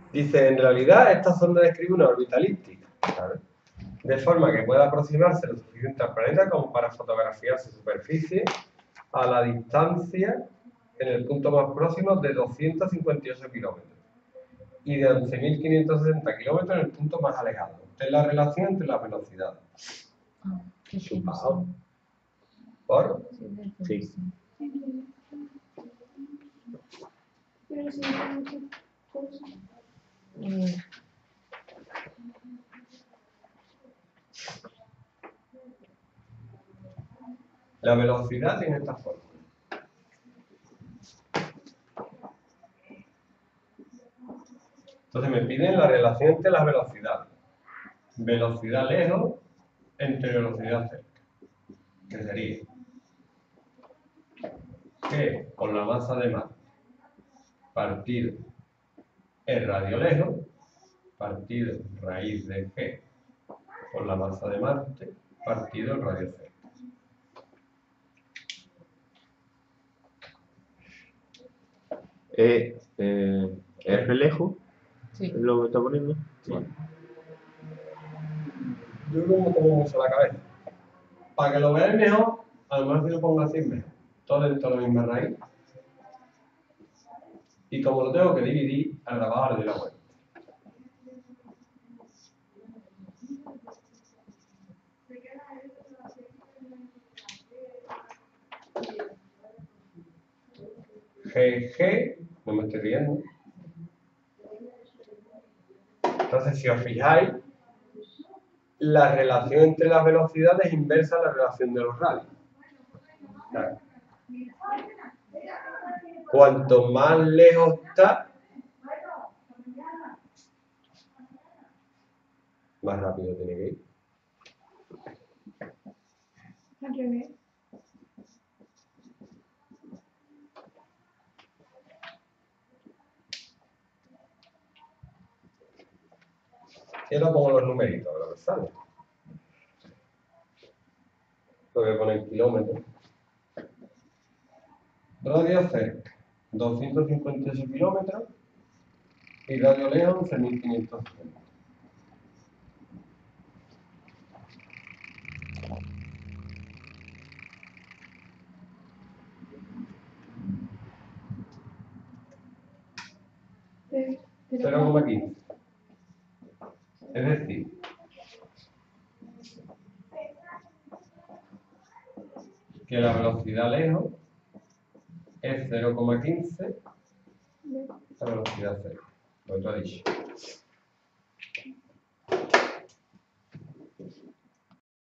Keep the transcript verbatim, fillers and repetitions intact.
Dice, en realidad esta sonda describe una órbita elíptica, ¿sabes? De forma que pueda aproximarse lo suficiente al planeta como para fotografiar su superficie a la distancia en el punto más próximo de doscientos cincuenta y ocho kilómetros y de once mil quinientos sesenta kilómetros en el punto más alejado. Esta es la relación entre las velocidades. Ah, qué Chupado. ¿Por? Sí. Pero si hay muchas cosas. Mm, La velocidad tiene esta forma. Entonces me piden la relación entre las velocidades. Velocidad lejos entre velocidad cerca. Que sería G por la masa de Marte partido el radio lejos partido raíz de G por la masa de Marte partido el radio cerca. Eh, eh, R lejos, sí. es lo que está poniendo. Sí. Yo como tomo mucho la cabeza. Para que lo veáis mejor, a lo mejor si lo pongo así es mejor. Todo dentro de la misma raíz. Y como lo tengo que dividir, al grabado le doy la vuelta. G, G, no me estoy riendo. Entonces, si os fijáis, la relación entre las velocidades es inversa a la relación de los radios. Claro. Cuanto más lejos está, más rápido tiene que ir. Al revés. Y ahora pongo los numeritos, a ver lo que sale. Lo voy a poner en kilómetros. Radio cerca, doscientos cincuenta y ocho kilómetros. Y radio lejos, once mil quinientos sesenta. Pero- pero- cero coma quince. Es decir, que la velocidad lejos es cero coma quince la velocidad cerca. Lo que he dicho.